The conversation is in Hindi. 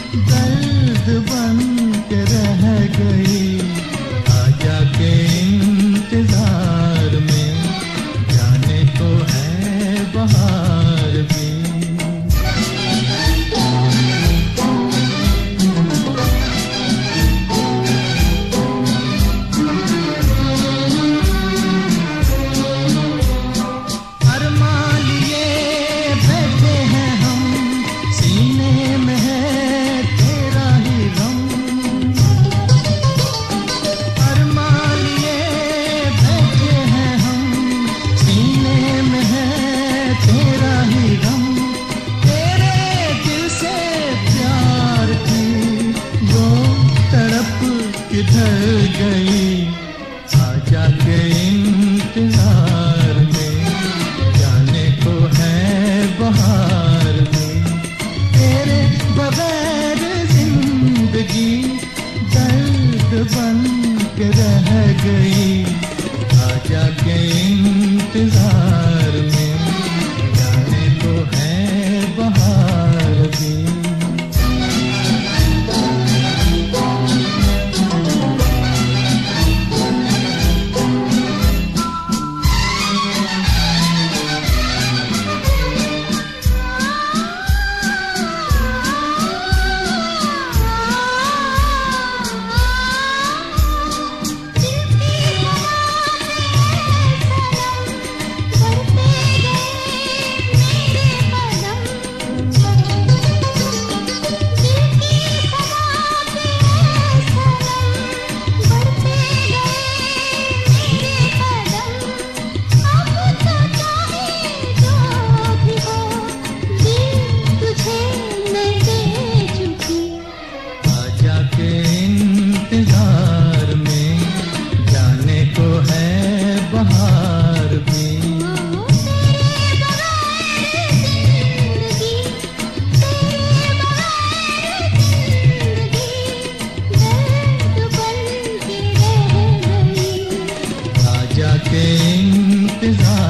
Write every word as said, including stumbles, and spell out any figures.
दर्द बन के रह गई, आजा के इंतजार में, जाने को है बहार भी। किधर गई, आजा के इंतजार में, जाने को है बहार में। तेरे बगैर जिंदगी दर्द बन के रह गई, आजा के इंतजार में, जाने को है बहार भी। इंतजार में, जाने को है बहार भी। आजा के इंतजार